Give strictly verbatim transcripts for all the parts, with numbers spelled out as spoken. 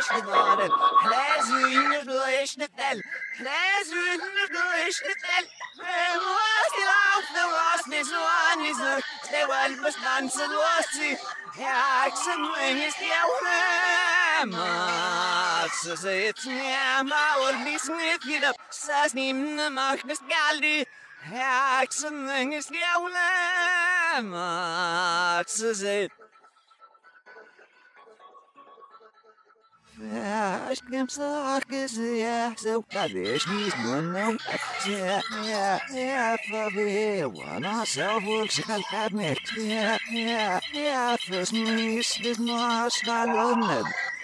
durchgeworden. Gläsrühne durchschnittel, Gläsrühne durchschnittel. Was die Laufe, was nicht so an ist, der Wald bestand zu los. Ja, ich sag mir, ist die Mats, zit mir mal bis nicht wieder, das nimmt mach bis galdi. Ja, ich sag mir, ist die Mats, zit. Ja, ich nehm's auch gesehen, so kann ich nicht nur noch. Ja, ja, ja, verwirren, also wohl schon hat nicht. Ja, ja, ja, fürs mich ist nur Stallone.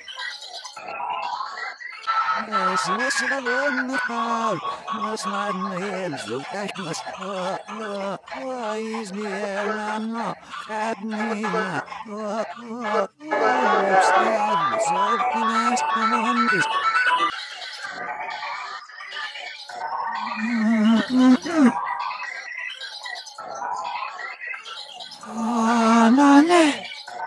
Es muss gewonnen haben, was man will, so ich muss, oh, oh, oh, ist mir lang, hat mir, oh, oh, oh, sterben, so die nächsten Wunder. Oh, nein, nein.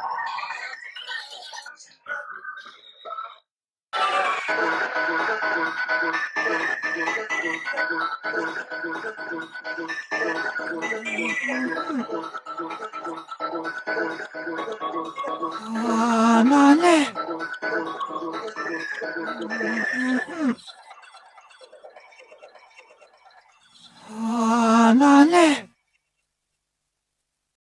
Oh, nein. Oh, nein.